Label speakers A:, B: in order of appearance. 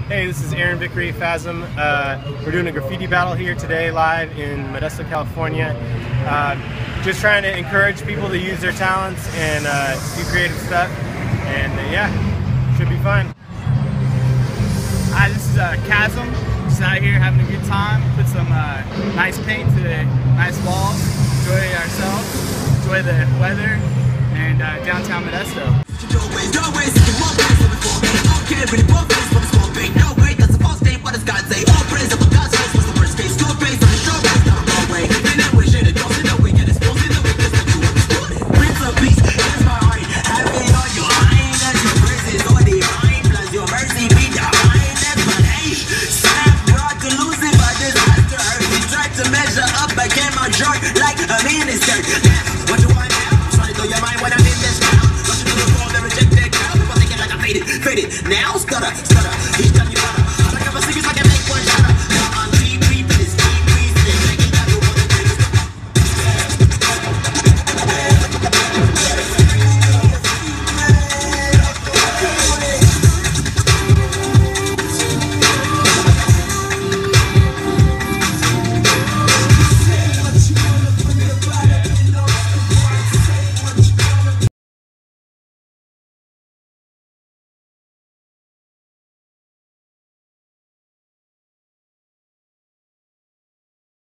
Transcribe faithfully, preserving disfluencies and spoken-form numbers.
A: Hey, this is Aaron Vickery, Fasm. Uh, we're doing a graffiti battle here today live in Modesto, California. Uh, just trying to encourage people to use their talents and uh, do creative stuff. And uh, yeah, should be fun.
B: Hi, this is uh, Kasm. Just out here having a good time. Put some uh, nice paint to the nice walls. Enjoy ourselves. Enjoy the weather and uh, downtown Modesto.